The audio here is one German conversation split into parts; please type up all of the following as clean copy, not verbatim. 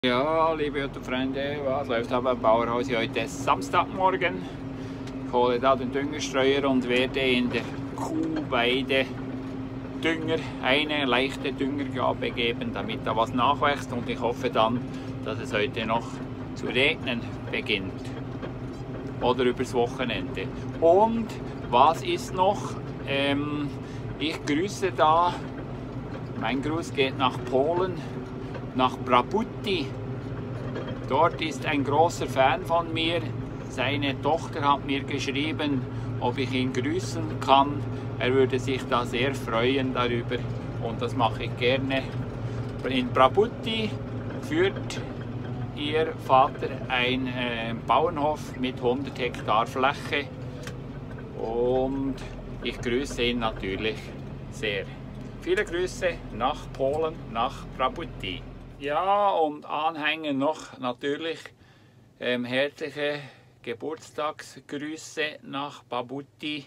Ja, liebe YouTube-Freunde, was läuft aber beim Bauernhaus? Heute ist Samstagmorgen. Ich hole da den Düngerstreuer und werde in der Kuhweide Dünger, eine leichte Düngergabe geben, damit da was nachwächst, und ich hoffe dann, dass es heute noch zu regnen beginnt. Oder übers Wochenende. Und was ist noch? Ich grüße da, mein Gruß geht nach Polen, nach Prabuty. Dort ist ein großer Fan von mir. Seine Tochter hat mir geschrieben, ob ich ihn grüßen kann. Er würde sich da sehr freuen darüber, und das mache ich gerne. In Prabuty führt ihr Vater einen Bauernhof mit 100 Hektar Fläche, und ich grüße ihn natürlich sehr. Viele Grüße nach Polen, nach Prabuty. Ja, und anhängen noch natürlich herzliche Geburtstagsgrüße nach Prabuty.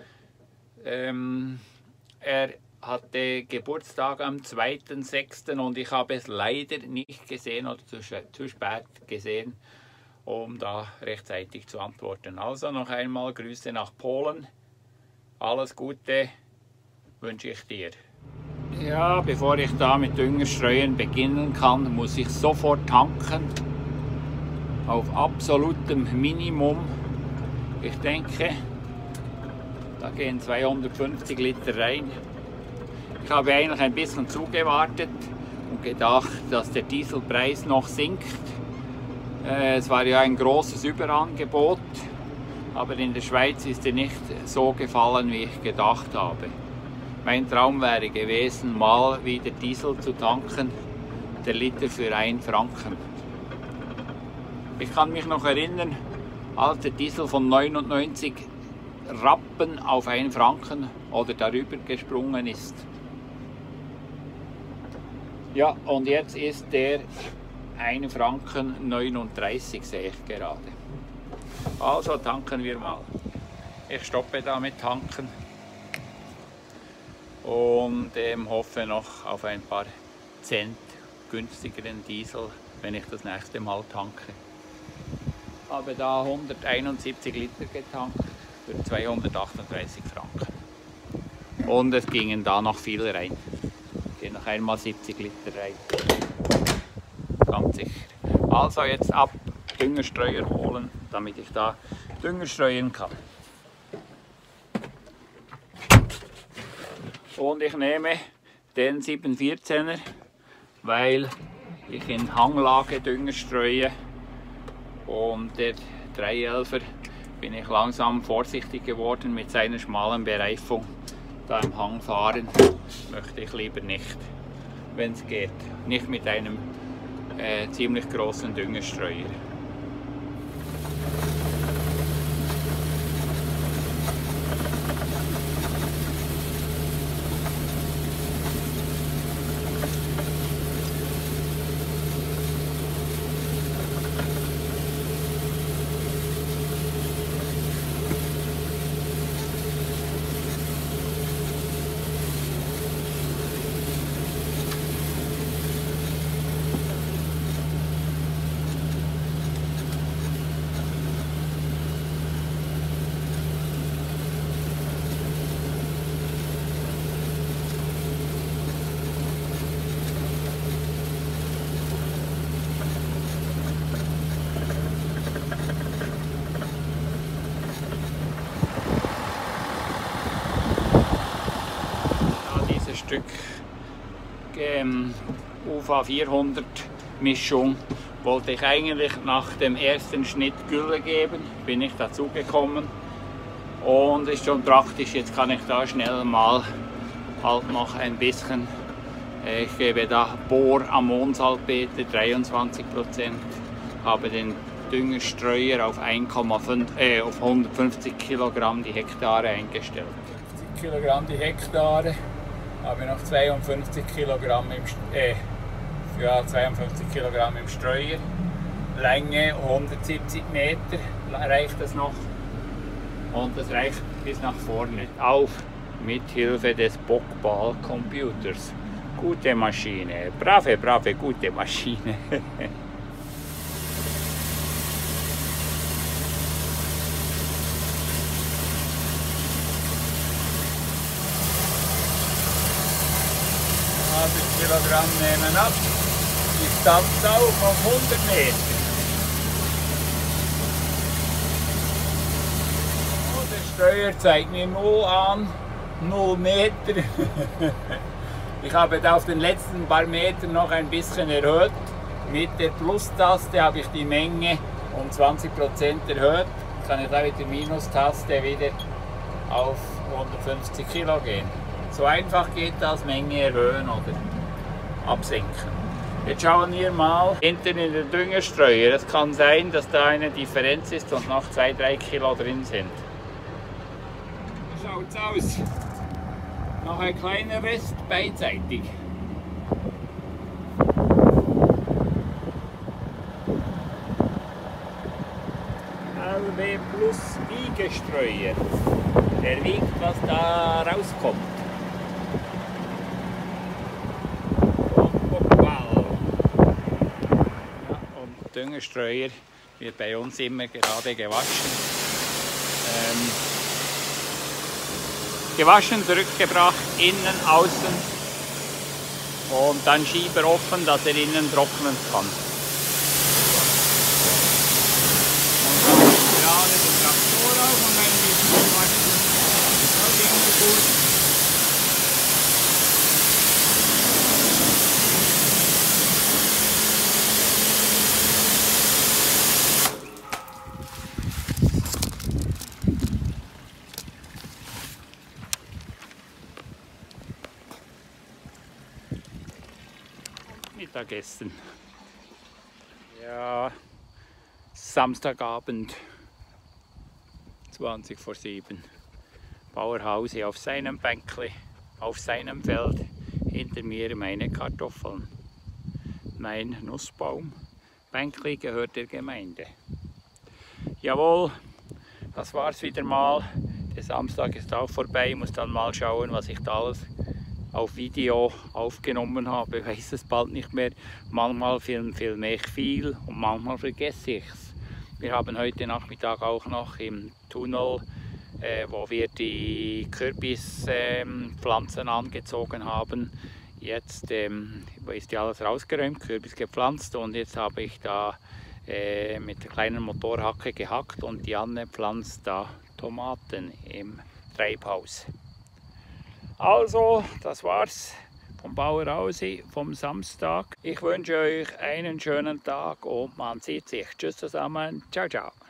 Er hatte Geburtstag am 2.6. und ich habe es leider nicht gesehen oder zu spät gesehen, um da rechtzeitig zu antworten. Also noch einmal Grüße nach Polen. Alles Gute wünsche ich dir. Ja, bevor ich da mit Düngerstreuen beginnen kann, muss ich sofort tanken. Auf absolutem Minimum. Ich denke, da gehen 250 Liter rein. Ich habe eigentlich ein bisschen zugewartet und gedacht, dass der Dieselpreis noch sinkt. Es war ja ein großes Überangebot, aber in der Schweiz ist er nicht so gefallen, wie ich gedacht habe. Mein Traum wäre gewesen, mal wieder Diesel zu tanken, der Liter für 1 Franken. Ich kann mich noch erinnern, als der Diesel von 99 Rappen auf 1 Franken oder darüber gesprungen ist. Ja, und jetzt ist der 1 Franken 39, sehe ich gerade. Also tanken wir mal. Ich stoppe da mit Tanken und hoffe noch auf ein paar Cent günstigeren Diesel, wenn ich das nächste Mal tanke. Habe da 171 Liter getankt für 238 Franken. Und es gingen da noch viel rein. Gehen noch einmal 70 Liter rein. Ganz sicher. Also jetzt ab Düngerstreuer holen, damit ich da Dünger streuen kann. Und ich nehme den 714er, weil ich in Hanglage Dünger streue, und der 311er bin ich langsam vorsichtig geworden mit seiner schmalen Bereifung. Da im Hang fahren möchte ich lieber nicht, wenn es geht. Nicht mit einem ziemlich großen Düngerstreuer. Stück UVA 400 Mischung wollte ich eigentlich nach dem ersten Schnitt Gülle geben, bin ich dazu gekommen, und ist schon praktisch. Jetzt kann ich da schnell mal halt noch ein bisschen, ich gebe da Borammonsalpeter 23%, habe den Düngerstreuer auf 150 Kilogramm die Hektare eingestellt. 50 Kilogramm die Hektare. Habe noch 52 Kilogramm im Streuer. Länge 170 Meter reicht das noch. Und das reicht bis nach vorne. Auf mit Hilfe des Bockball-Computers. Gute Maschine. Brave, gute Maschine. Kilogramm nehmen ab. Die Standsau um 100 Meter. Oh, der Steuer zeigt mir 0 an, 0 Meter. Ich habe da auf den letzten paar Metern noch ein bisschen erhöht. Mit der Plus-Taste habe ich die Menge um 20% erhöht. Jetzt kann ich da mit der Minus-Taste wieder auf 150 Kilo gehen. So einfach geht das, Menge erhöhen oder absenken. Jetzt schauen wir mal hinten in den Düngerstreuer. Es kann sein, dass da eine Differenz ist und noch 2-3 Kilo drin sind. So schaut's aus. Noch ein kleiner Rest beidseitig. LW Plus Wiegestreuer. Der wiegt, was da rauskommt. Ja, und Düngerstreuer wird bei uns immer gerade gewaschen. Gewaschen, zurückgebracht, innen, außen und dann Schieber offen, dass er innen trocknen kann. Und dann gerade den Traktor auf und ein bisschen waschen. Das ist immer gut. Mittagessen. Ja, Samstagabend, 20 vor 7. Bauer Hausi auf seinem Bänkli, auf seinem Feld, hinter mir meine Kartoffeln. Mein Nussbaum. Bänkli gehört der Gemeinde. Jawohl, das war's wieder mal. Der Samstag ist auch vorbei. Ich muss dann mal schauen, was ich da alles auf Video aufgenommen habe. Ich weiß es bald nicht mehr. Manchmal filme ich viel und manchmal vergesse ich es. Wir haben heute Nachmittag auch noch im Tunnel, wo wir die Kürbispflanzen angezogen haben. Jetzt ist ja alles rausgeräumt, Kürbis gepflanzt und jetzt habe ich da mit der kleinen Motorhacke gehackt und die Anne pflanzt da Tomaten im Treibhaus. Also, das war's vom Bauer Hausi vom Samstag. Ich wünsche euch einen schönen Tag und man sieht sich. Tschüss zusammen. Ciao, ciao.